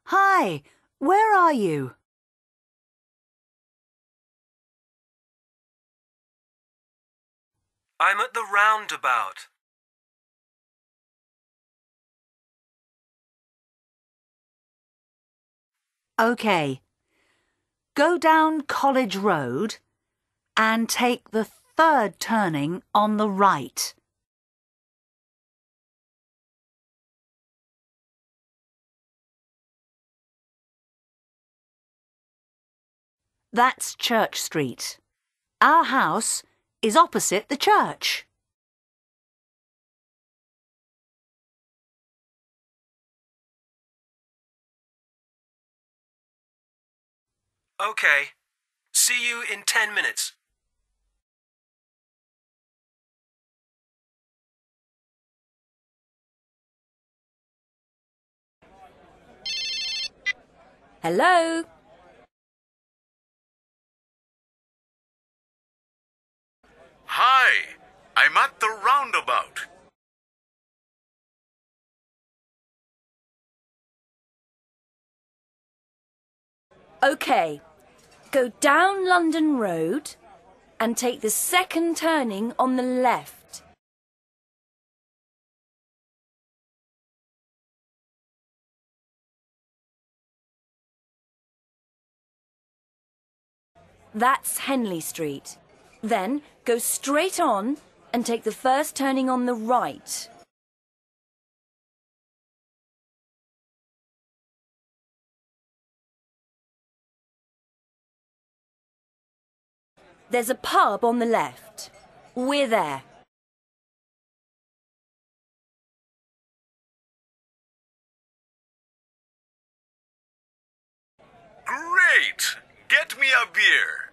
Hi, where are you? I'm at the roundabout. OK. Go down College Road and take the third turning on the right. That's Church Street. Our house is opposite the church. OK. See you in 10 minutes. Hello? Hi, I'm at the roundabout. OK. Go down London Road and take the second turning on the left. That's Henley Street. Then go straight on and take the first turning on the right. There's a pub on the left. We're there. Great! Get me a beer.